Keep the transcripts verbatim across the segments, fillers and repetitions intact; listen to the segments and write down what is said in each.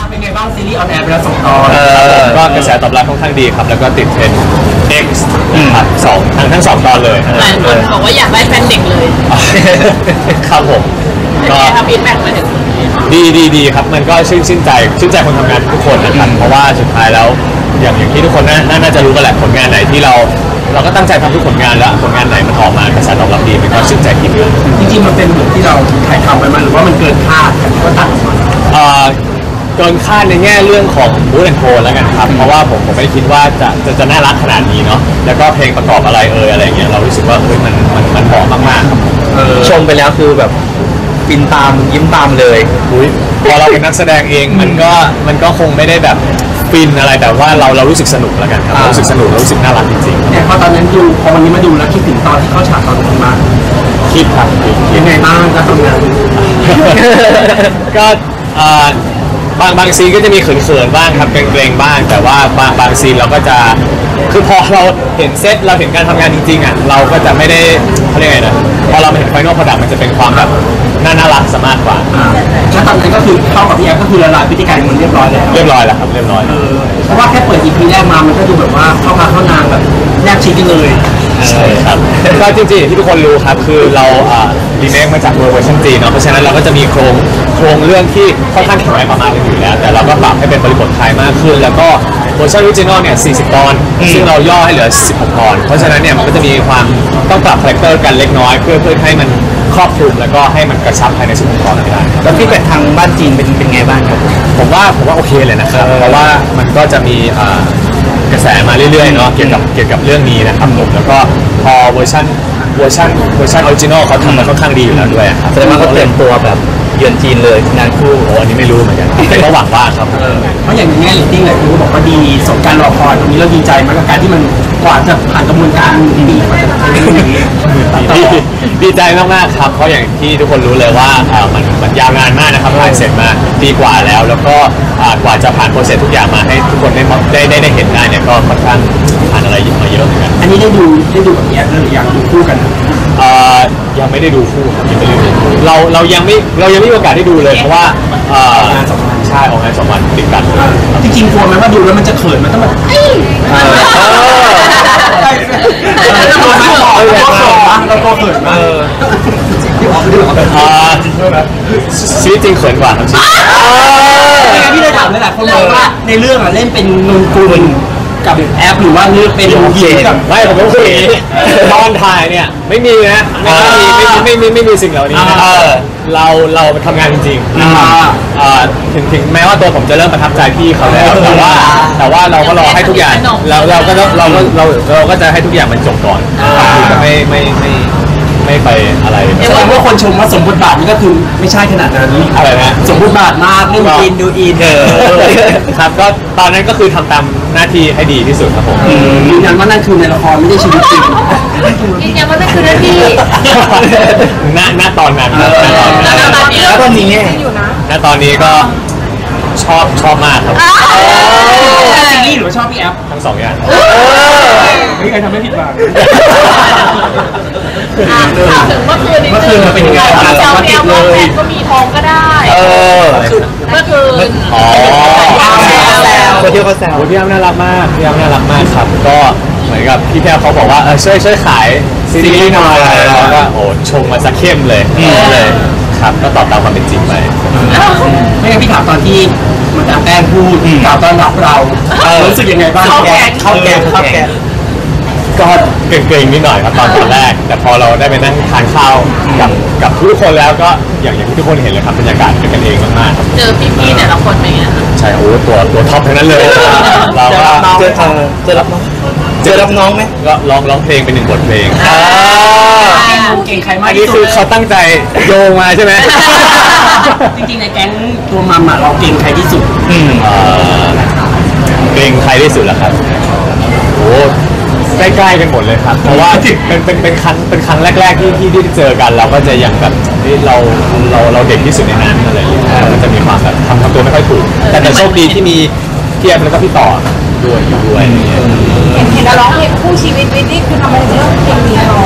เป็นไงบ้างซีรีส์ออนแอร์ไปแล้วสองตอนก็กระแสตอบรับค่อนข้างดีครับแล้วก็ติดเทรนด์ X ครับสองทั้งทั้งสองตอนเลยหลายคนบอกว่าอยากได้แฟนเด็กเลยครับผมก็ทำฟีดแบ็กมาถึงดีดีดีครับมันก็ชื่นชื่นใจชื่นใจคนทำงานทุกคนนะครับเพราะว่าสุดท้ายแล้วอย่างอย่างที่ทุกคนน่าน่าจะรู้กันแหละผลงานไหนที่เราเราก็ตั้งใจทำทุกผลงานแล้วผลงานไหนมันออกมากระแสตอบรับดีมันก็ชื่นใจทีมงานจริงๆมันเป็นเหมือนที่เราถ่ายทำไปมันหรือว่ามันเกินคาดก็ตัดออกมาเกินคาดในแง่เรื่องของมูดแอนโทนแล้วกันครับเพราะว่าผมผมไม่ได้คิดว่าจะจะจะน่ารักขนาดนี้เนาะแล้วก็เพลงประกอบอะไรเอ่ยอะไรเงี้ยเรารู้สึกว่าเฮ้ยมันมันมันเหมาะมากๆครับชมไปแล้วคือแบบฟินตามยิ้มตามเลยอุ้ยพอเราเป็นนักแสดงเองมันก็มันก็คงไม่ได้แบบฟินอะไรแต่ว่าเราเรารู้สึกสนุกแล้วกันครับรู้สึกสนุกรู้สึกน่ารักจริงๆเนี่ยพอตอนนั้นดูพอวันนี้มาดูแล้วคิดถึงตอนที่เข้าฉากตอนนั้นมากคิดครับยังไงบ้างก็ทำงานก็บางบางซีนก็จะมีเขินๆบ้างครับเกรงๆบ้างแต่ว่าบางบางซีนเราก็จะคือพอเราเห็นเซตเราเห็นการทำงานจริงๆอ่ะเราก็จะไม่ได้เขาเรียกไงนะพอเราเห็นไฟนอลโปรดักต์มันจะเป็นความแบบน่าน่ารักสมากกว่าแล้วตอนนั้นก็คือเข้ากับพี่แอฟก็คือละลายพฤติกรรมมันเรียบร้อยแล้วเรียบร้อยแล้วครับเรียบร้อยเพราะว่าแค่เปิด อี พี แรกมามันก็ดูแบบว่าเข้ามาเข้านางแบบแนบชิดกันเลยใช่ครับก็จริงๆที่ทุกคนรู้ครับคือเรารีเมคมาจากเวอร์ชันจีนเนาะเพราะฉะนั้นเราก็จะมีโครงโครงเรื่องที่ค่อนข้างแข็งแรงประมาณนึงอยู่แล้วแต่เราก็ปรับให้เป็นบริบทไทยมากขึ้นแล้วก็เวอร์ชันออริจินอลเนี่ยสี่สิบตอนซึ่งเราย่อให้เหลือสิบหกตอนเพราะฉะนั้นเนี่ยมันก็จะมีความต้องปรับคาแรคเตอร์กันเล็กน้อยเพื่อเพื่อให้มันครอบคลุมแล้วก็ให้มันกระชับภายในสิบหกตอนได้แล้วพี่เป็ดทางบ้านจีนเป็นเป็นไงบ้างครับผมว่าผมว่าโอเคเลยนะครับเพราะว่ามันก็จะมีกระแสมาเรื่อยๆเนาะเกี่ยวกับเกี่ยวกับเรื่องนี้นะครับผมแล้วก็พอเวอร์ชันเวอร์ชันเวอร์ชันออริจินอลเขาทำมาค่อนข้างดีอยู่แล้วด้วยครับแสดงว่าเขาเตรียมตัวแบบเยือนจีนเลยงานคู่โอ้อันนี้ไม่รู้เหมือนกันแต่ก็หวังว่าครับเพราะอย่างนี้เรตติ้งหลายคนก็บอกว่าดีสมการรอคอยตรงนี้เราดีใจมากกับการที่มันกว่าจะผ่านกระบวนการดีกว่าจะเป็นอย่างนี้ดีใจมากๆครับเพราะอย่างที่ทุกคนรู้เลยว่ามันมันยาวนานมากนะครับถ่ายเสร็จมาปีกว่าแล้วแล้วก็กว่าจะผ่านโปรเซสทุกอย่างมาให้ทุกคนได้ได้ได้ได้เห็นได้เนี่ยก็ค่อนข้างผ่านอะไรมาเยอะเหมือนกันอันนี้ได้ดูได้ดูกับแอฟหรือยังดูคู่กันยังไม่ได้ดูคู่ครับยังไม่ได้ดูเราเรายังไม่เรายังไม่มีโอกาสได้ดูเลยเพราะว่างานสองวันใช่ออกงานสองวันติดกันจริงๆกลัวไหมว่าดูแล้วมันจะเขินมันต้องแบบเรากลัวไหมเรากลัวเขินมากชีวิตจริงเขินกว่าครับชีวิตพี่เลยถามหลายคนบอกว่าในเรื่องอ่ะเล่นเป็นนนกุลกับแอปหรือว่าเลือกเป็นเหญิงกับไม่ผมก็คือตอนถ่ายเนี่ยไม่มีนะไม่มีไม่มีไม่มีสิ่งเหล่านี้นะเราเราทำงานจริงๆถึงถึงแม้ว่าตัวผมจะเริ่มประทับใจพี่เขาแล้วแต่ว่าแต่ว่าเราก็รอให้ทุกอย่างเราเราก็เราก็เราเราก็จะให้ทุกอย่างมันจบก่อนจะไม่ไม่ไม่ไม่ไปอะไรแสดงว่าคนชมว่าสมบทบาทนี่ก็คือไม่ใช่ขนาดนั้นอะไรนะสมบทบาทมากดูอินดูอินเออครับก็ตอนนั้นก็คือทำตามหน้าที่ให้ดีที่สุดครับผมยืนยันว่านั่นคือในละครไม่ใช่ชีวิตจริงยืนยันว่านั่นคือหน้าที่ณณตอนนั้นแล้วตอนนี้ณตอนนี้ก็ชอบชอบมากครับซีรีส์หรือว่าชอบพี่แอฟทั้งสองอย่างไม่เคยทำให้ผิดหวังถามถึงเมื่อคืนนี้เมื่อคืนมันเป็นยังไงเจ้าแก้วว่าแฟนก็มีทองก็ได้เมื่อคืนอ๋อคนที่เขาแซวพี่แอมน่ารักมากพี่แอมน่ารักมากครับก็เหมือนกับพี่แพรเขาบอกว่าเออช่วยช่วยขายซีรีส์หน่อยแล้วก็โอ้ชงมาสักเข้มเลยเลยครับก็ตอบตามความเป็นจริงไปไม่งั้นพี่ถามตอนที่มันจะแป้งพูดกล่าวต้อนรับเรารู้สึกยังไงบ้างเข้าแกงเข้าแกงเข้าแกงก็เกรงๆนิดหน่อยครับตอนตอนแรกแต่พอเราได้ไปนั่งทานข้าวกับกับทุกคนแล้วก็อย่างอย่างที่ทุกคนเห็นเลยครับบรรยากาศเป็นกันเองมากๆเจอพี่ๆแต่ละคนเป็นไงใช่โอ้ตัวตัวท็อปทั้งนั้นเลยเราก็เจอเจอรับน้องเจอรับน้องไหมก็ร้องร้องเพลงเป็นหนึ่งบทเพลงเก่งใครมากอันนี้คือเขาตั้งใจโยงมาใช่ไหมจริงๆในแก๊งตัวมัมอ่ะเราเก่งใครที่สุดเก่งใครที่สุดล่ะครับโอ้ใกล้ๆกันหมดเลยครับเพราะว่าเป็นเป็นเป็นครั้งเป็นครั้งแรกๆที่ที่ที่เจอกันเราก็จะยังแบบเราเราเราเด็กที่สุดในนั้นอะไรอย่างเงี้ยมันจะมีความแบบทำทำตัวไม่ค่อยถูกแต่แต่โชคดีที่มีพี่แอฟแล้วก็พี่ต่อด้วยอยู่ด้วยเห็นเห็นเราร้องเพลงคู่ชีวิตวิทย์นี่คือทำไมถึงเลือกเพลงนี้ร้อง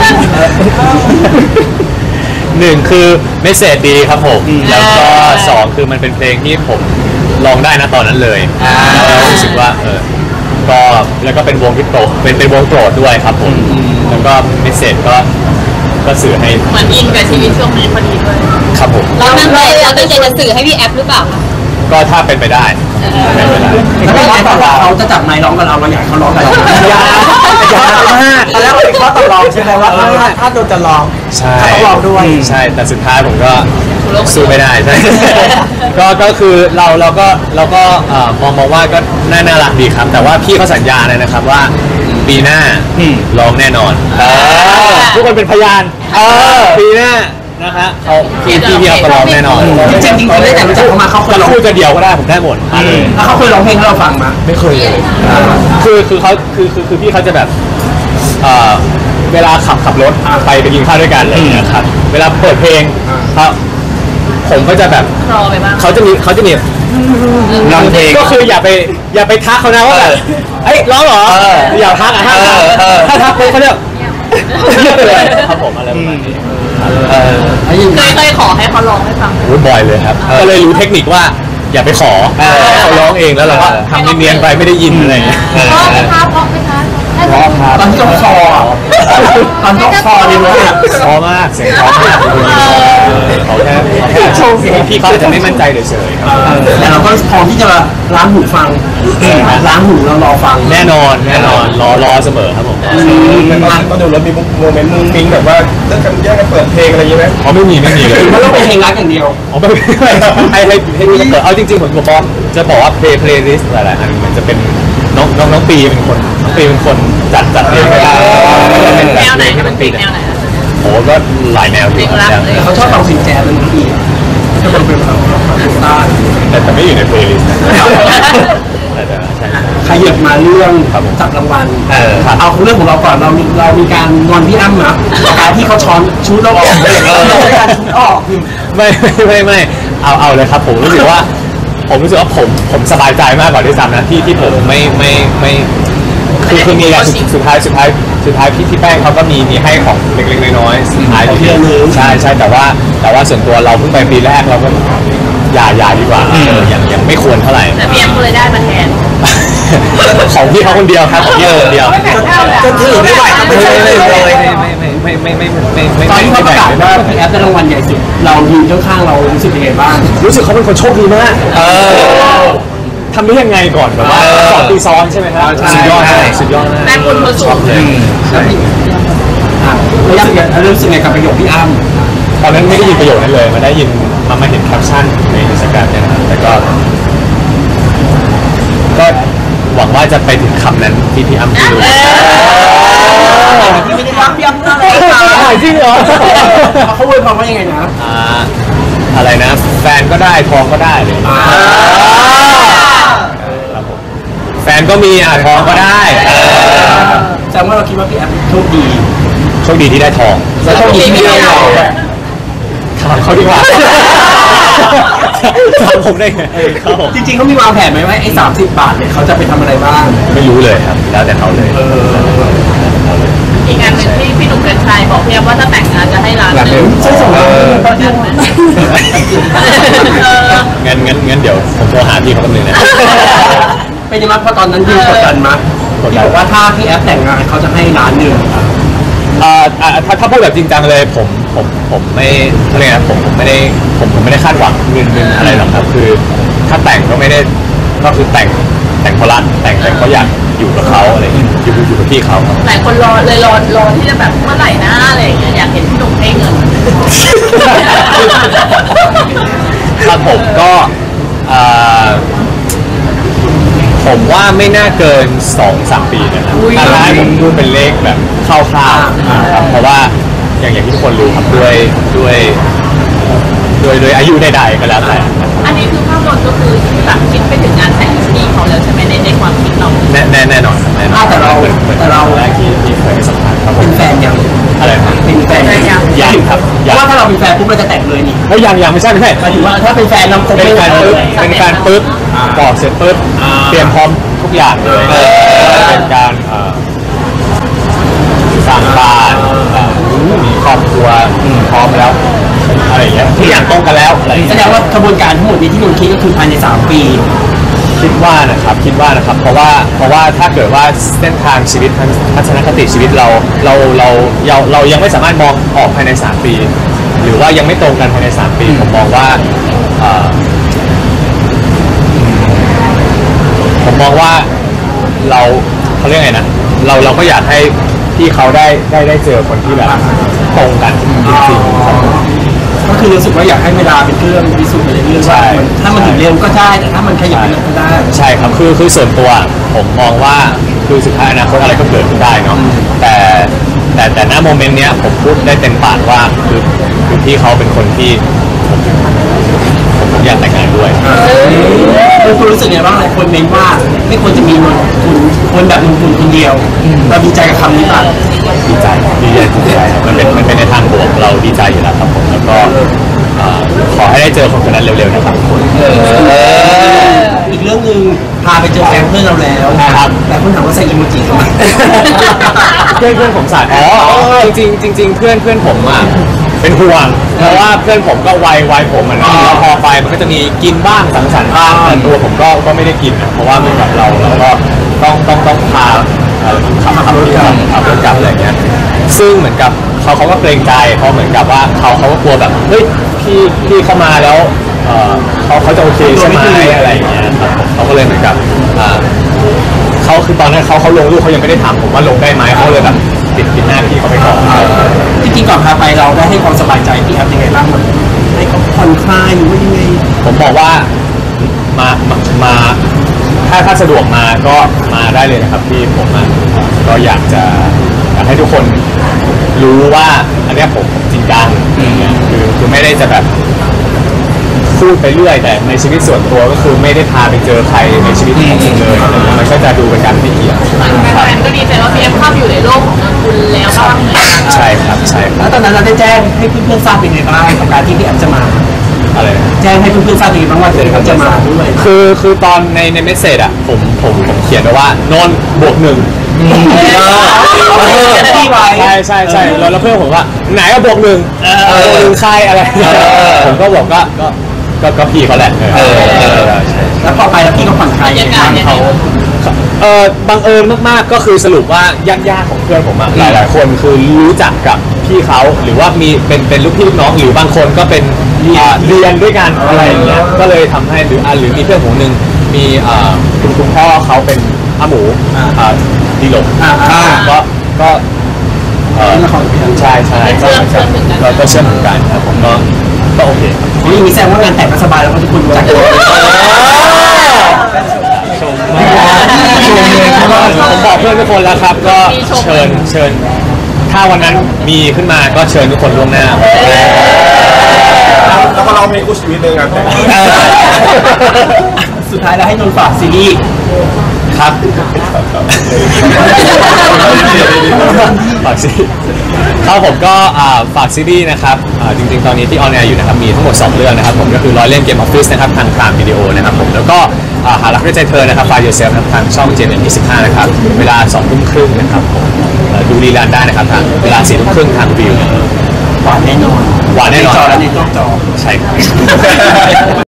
หนึ่งคือเมสเสจดีครับผมแล้วก็สองคือมันเป็นเพลงที่ผมลองได้นะตอนนั้นเลยแล้วรู้สึกว่าเออก็แล้วก็เป็นวงที่โปรดเป็นเป็นวงโปรดด้วยครับผมแล้วก็เมสเซจก็ก็สื่อให้เหมือนอินกับชีวิตช่วงนี้พอดีด้วยครับผมเราตั้งใจเราตั้งใจจะสื่อให้พี่แอฟหรือเปล่าคะก็ถ้าเป็นไปได้เป็นไปได้แล้วไม่ได้บอกว่าเขาจะจับไมค์ร้องกับเราเราอยากให้เขาร้องกับเราอย่าอย่ามากตอนแรกเราเป็นข้อต่อรองใช่ไหมว่าถ้าโดนจะลองใช่ต้องลองด้วยใช่แต่สุดท้ายผมก็สู้ไม่ได้ใช่ ก็ก็คือเราเราก็เราก็เอ่อมองมองว่าก็น่าน่ารักดีครับ แต่ว่าพี่เขาสัญญาเลยนะครับว่าปีหน้าร้องแน่นอนทุกคนเป็นพยานปีหน้านะฮะเขาพี่พี่พี่เขาก็ร้องแน่นอนจริงจริงๆได้แต่รู้จักเขามาเขาเคยจะร้องพูดจะเดียวก็ได้ผมได้หมดมาเลยแล้วเขาเคยร้องเพลงให้เราฟังมาไม่เคยเลยคือคือเขาคือคือคือพี่เขาจะแบบเอ่อเวลาขับขับรถไปไปกินข้าวด้วยกันอะไรอย่างเงี้ยครับเวลาเปิดเพลงเขาผมก็จะแบบรอไปบ้างเขาจะมีเขาจะมีร้องเพลงก็คืออย่าไปอย่าไปทักเขานะว่าแบบเอ้ยร้องเหรออย่าทักอ่ะถ้าถ้าทักไปเขาจะเงียบไปเลยครับผมอะไรประมาณนี้เคยเคยขอให้เขาร้องให้ฟังโอ้ยบ่อยเลยครับก็เลยรู้เทคนิคว่าอย่าไปขอเขาร้องเองแล้วเราก็ทำเนียนๆไปไม่ได้ยินอะไรอย่างเงี้ยพร้อมไหมคะพร้อมไหมคะร้องครับตอนที่เราคออ่ะตอนที่เราคอเนี่ยว่าพอมากเสียงพอมากเขาแค่เขาแค่โชว์เสียงพี่เขาจะไม่มั่นใจเฉยๆครับแต่เราก็พร้อมที่จะล้างหูฟังล้างหูเรารอฟังแน่นอนแน่นอนรอรอเสมอครับผมก็ดูแล้วมีโมเมนต์มุ้งมิ้งแบบว่าเลิกกันแยกกันเปิดเพลงอะไรอย่างเงี้ยไหมเขาไม่มีไม่มีเลยมันต้องเป็นเพลงรักอย่างเดียวอ๋อไม่ไม่ให้ให้ให้พี่เปิดเอาจริงๆผมบอกจะบอกว่าเพลย์เพลย์ลิสต์หลายๆอันมันจะเป็นน้องน้องน้องปีเป็นคนน้องปีเป็นคนจัดจัดเพลงให้ได้เป็นแนแบบวไหนเพลงให้เป็น้นองเพลปีงแนวไหนโอ้ก็หลายแนวอยู่เพลงรักครับแต่เขาชอบฟังเสียงแจ๊สเป็นพี่จะเป็นเป็นแบบใต้แต่แต่ไม่อยู่ในเพลย์ลิสต์นะแต่แต่ใช่ขยับมาเรื่องจับรางวัลเออครับเอาเรื่องของเราก่อนเรามีเรามีการงอนพี่อ้ำนะการที่เขาช้อนชุดเราออกเราใช้การชุดออกไม่ไม่ไม่ไม่เอาเอาเลยครับผมรู้สึกว่า ผมรู้สึกว่าผมผมสบายใจมากกว่าด้วยซ้ำนะที่ที่ผมไม่ไม่ไม่คือคือมีอะไรสุดสุดท้ายสุดท้ายสุดท้ายพี่พี่แป้งเขาก็มีมีให้ของเล็กๆน้อยๆสุดท้ายที่ใช่ใช่แต่ว่าแต่ว่าส่วนตัวเราเพิ่งไปปีแรกเราก็อย่าอย่าดีกว่าเออยังยังไม่ควรเท่าไหร่แต่พี่แอมก็เลยได้มาแทนของพี่เขาคนเดียวครับของพี่เขาคนเดียวไม่แบ่งเท่าแล้วจะถือไม่ไหวก็ไม่ไม่ใช่ไม่เลยไม่ไม่ไม่ไม่ไม่ไม่ไม่ไม่ตอนที่เขาประกาศว่าพี่แอฟได้รางวัลใหญ่สุดเรายืนข้างๆเรารู้สึกยังไงบ้างรู้สึกเขาเป็นคนโชคดีมากเออทำได้ยังไงก่อนแบบว่าสองปีซ้อนใช่ไหมครับสุดยอดสุดยอดมากได้บุญเขาสูงเลยแล้วพี่อ่ะแล้วรู้สึกไงรู้สึกไงกับประโยคพี่อ้ำตอนนั้นไม่ได้ยินประโยคนั้นเลยมาได้ยินมามาเห็นแคปชั่นในอินสตาแกรมเนี่ยนะครับแต่ก็ ก็หวังว่าจะไปถึงคำนั้นที่พี่อ้ำพูดไม่ได้รับย้ำอะไรจริงเหรอเขาอวยพรว่ายังไงนะอ่าอะไรนะ แฟนก็ได้ทองก็ได้เลยครับผมแฟนก็มีอ่ะทองก็ได้เออแสดงว่าเราคิดว่าพี่แอฟโชคดีโชคดีที่ได้ทองแล้วโชคดีที่ไม่ได้เราถามเขาดีกว่าถามผมได้ไงครับผมจริงๆเขามีวางแผนไหมว่าไอ้สามสิบบาทเนี่ยเขาจะไปทำอะไรบ้างไม่รู้เลยครับแล้วแต่เขาเลยอีกงานหนึ่งที่พี่หนุ่มกัญชัยบอกพี่แอมว่าถ้าแต่งงานจะให้ร้านหนึ่งใช่ส่งมาตอนที่เอองั้นงั้นงั้นเดี๋ยวผมโทรหาพี่เขาแป๊บนึงนะเป็นยังไงเพราะตอนนั้นยืนกดดันมากที่บอกว่าถ้าพี่แอฟแต่งงานเขาจะให้ล้านหนึ่งอ่าอ่าถ้าถ้าพูดแบบจริงจังเลยผมผมผมไม่อะไรนะผมผมไม่ได้ผมผมไม่ได้คาดหวังเงินเงินอะไรหรอกครับคือถ้าแต่งก็ไม่ได้ก็คือแต่งแต่งเพราะรักแต่งแต่งเพราะอยากอยู่กับเขาอะไรอย่างเงี้ยอยู่อยู่กับพี่เขาครับหลายคนรอเลยรอรอที่จะแบบเมื่อไหร่นะอะไรอย่างเงี้ยอยากเห็นพี่หนุ่มให้เงินครับผมก็อ่าผมว่าไม่น่าเกินสองสามปีนะครับถ้าให้ผมพูดเป็นเลขแบบคร่าวๆนะครับเพราะว่าอย่างอย่างที่ทุกคนรู้ครับด้วยด้วยด้วยด้วยอายุใดๆก็แล้วแต่อันนี้คือภาพรวมก็คือแบบคิดไปถึงงานแต่งพี่เขาแล้วใช่ไหมในในความคิดเราแน่แน่แน่นอนครับแน่นอนอ่าแต่เราหมือนหมือนแต่เราแรกที่ที่เคยให้สัมภาษณ์ครับผมเป็นแฟนยังอะไรครับเป็นแฟนยังยังครับเพยังราะว่าถ้าเราเป็นแฟนปุ๊บเราจะแต่งเลยนี่เฮ้ยยังยังไม่ใช่ไม่ใช่หมายถึงว่าถ้าเป็นแฟนเราคงเป็นไม่การปึ๊บเป็นการปึ๊บบอกเสร็จปึ๊บเตรียมพร้อมทุกอย่างเลยเป็นการเอ่อสร้างบ้านเอ่อมีครอบครัวพร้อมแล้วอะไรอะไรอย่างเงี้ยทุกอย่างตรงกันแล้วอะไรอย่างแสเงี้ยดงว่ากระบวนการทั้งหมดนี้ที่นนท์คิดก็คือภายในสามปีคิดว่านะครับคิดว่านะครับเพราะว่าเพราะว่าถ้าเกิดว่าเส้นทางชีวิตทัศนคติชีวิตเราเราเราเราเรายังไม่สามารถมองออกภายในสามปี หรือว่ายังไม่ตรงกันภายในสามปีผมมองว่าเอ่อผมมองว่าเราเขาเรียกไงนะเราเราก็อยากให้พี่เขาได้ได้ได้เจอคนที่แบบตรงกันจริงๆครับก็คือรู้สึกว่าอยากให้เวลาเป็นเครื่องพิสูจน์ไปเรื่อยๆใช่ว่ามันถ้ามันถึงเร็วก็ได้แต่ถ้ามันขยับไปเร็วก็ได้ใช่ครับคือคือส่วนตัวผมมองว่าคือสุดท้ายอนาคตอะไรก็เกิดขึ้นได้เนาะแต่แต่แต่ณโมเมนต์เนี้ยผมพูดได้เต็มปากว่าคือคือพี่เขาเป็นคนที่ผมผมอยากแต่งงานด้วยคือคุณรู้สึกไงบ้างหลายคนเมนว่าไม่ควรจะมีนนคุณคนแบบนนคุณคนเดียวเราดีใจกับคำนี้ป่ะดีใจดีใจดีใจมันเป็นมันเป็นในทางบวกเราดีใจอยู่แล้วครับผมแล้วก็เอ่อขอให้ได้เจอคนคนนั้นเร็วๆนะครับทุกคนอีกเรื่องหนึ่งพาไปเจอแฟนเพื่อนเราแล้วนะครับแต่คุณถามว่าใส่อีโมจิทำไมเพื่อนเพื่อนผมสายอ๋อจริงๆจริงๆเพื่อนเพื่อนผมอ่ะเป็นห่วงเพราะว่าเพื่อนผมก็วัยวัยผมอ่ะนะแล้วพอไปมันก็จะมีกินบ้างสังสรรค์บ้างแต่ตัวผมก็ก็ไม่ได้กินนะเพราะว่าเหมือนกับเราเราก็ต้องต้องต้องพาเอ่อขับขับรถกลับขับรถกลับอะไรอย่างเงี้ยซึ่งเหมือนกับเขาเขาก็เกรงใจเขาเหมือนกับว่าเขาเขาก็กลัวแบบเฮ้ยพี่พี่เข้ามาแล้วเอ่อเขาเขาจะโอเคใช่ไหมอะไรอย่างเงี้ยครับผมเขาก็เลยเหมือนกับอ่าเขาคือตอนนั้นเขาเขาลงรูปเขายังไม่ได้ถามผมว่าลงได้ไหมเขาเลยแบบติดติดหน้าพี่เขาไปก่อนจริงๆก่อนพาไปเราได้ให้ความสบายใจพี่แอฟยังไงบ้างมันให้เขาผ่อนคลายหรือว่ายังไงผมบอกว่ามามามาถ้าถ้าสะดวกมาก็มาได้เลยนะครับที่ผมอ่ะก็อยากจะอยากให้ทุกคนรู้ว่าอันเนี้ยผมผมจริงจังคือคือไม่ได้จะแบบพูดไปเรื่อยแต่ในชีวิตส่วนตัวก็คือไม่ได้พาไปเจอใครในชีวิตของผมเลยอะไรเงี้ยมันก็จะดูเป็นการไม่เกี่ยวแฟนๆก็ดีใจว่าพี่เอฟเข้าไปอยู่ในโลกของนนคุณแล้วบ้างเหมือนกันใช่ครับใช่ครับแล้วตอนนั้นเราได้แจ้งให้เพื่อนๆทราบเป็นไงบ้างกับการที่พี่แอฟจะมาอะไรนะแจ้งให้เพื่อนๆทราบเป็นไงบ้างว่าเดี๋ยวเขาจะมาด้วยคือคือตอนในในเมสเซจอ่ะผมผมผมเขียนไว้ว่านนท์บวกหนึ่ง ใช่ใช่ใช่แล้วแล้วเพื่อนผมว่าไหนอะบวกหนึ่งบวกหนึ่งใครอะไรผมก็บอกก็ก็ก็ก็พี่เขาแหละเออเออใช่แล้วพอไปแล้วพี่ก็ผ่อนคลายบรรยากาศเนี่ยเขาเออบังเอิญมากๆก็คือสรุปว่าญาติๆของเพื่อนผมอะหลายๆคนคือรู้จักกับพี่เขาหรือว่ามีเป็นเป็นลูกพี่ลูกน้องหรือบางคนก็เป็นอ่าเรียนด้วยกันอะไรอย่างเงี้ยก็เลยทำให้หรืออ่าหรือมีเพื่อนผมหนึ่งมีอ่าคุณคุณพ่อเขาเป็นอาหมูอ่าดีหลงก็ก็เออใช่ใช่ก็เราก็เชื่อมเหมือนกันครับผมก็ก็โอเคนี่มีแซงว่างานแต่งก็สบายแล้วก็ทุกคนรู้จักกันชมมากผมบอกเพื่อนทุกคนแล้วครับก็เชิญเชิญถ้าวันนั้นมีขึ้นมาก็เชิญทุกคนล่วงหน้าแล้วก็เรามีคู่ชีวิตในงานแต่งสุดท้ายแล้วให้นนท์ฝากซีรีส์ครับฝากซีครับผมก็อ่าฝากซีรีส์นะครับอ่าจริงๆ ตอนนี้ที่ออนแอร์อยู่นะครับมีทั้งหมดสองเรื่องนะครับผมก็คือร้อยเล่นเกมออฟฟิศนะครับทางพรามวิดีโอนะครับผมแล้วก็อ่าหารักด้วยใจเธอนะครับ Find Yourself นะครับทางช่อง เจ เอ็ม เอ็ม ยี่สิบห้านะครับเวลาสองทุ่มครึ่งนะครับผมเอ่อดูรีลันได้นะครับทางเวลาสี่ทุ่มครึ่งทางวิวหวานแน่นอนหวานแน่นอนจอและในนอกจอใช่ครับ